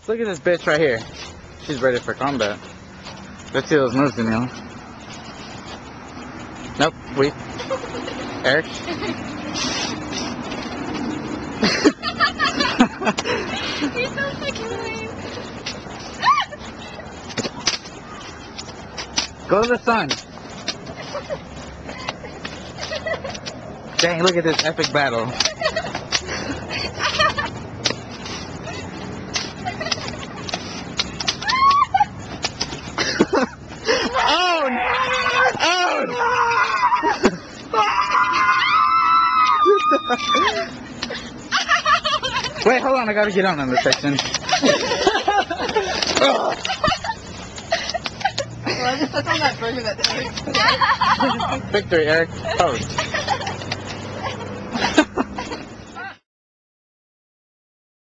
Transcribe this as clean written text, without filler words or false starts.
Look at this bitch right here. She's ready for combat. Let's see those moves, Daniela. Nope, wait. Eric? You're so fucking lame. Go to the sun. Dang, look at this epic battle. Oh! Oh! Wait, hold on, I gotta get on this section. Well, that's on that burger that Victory, Eric. Post.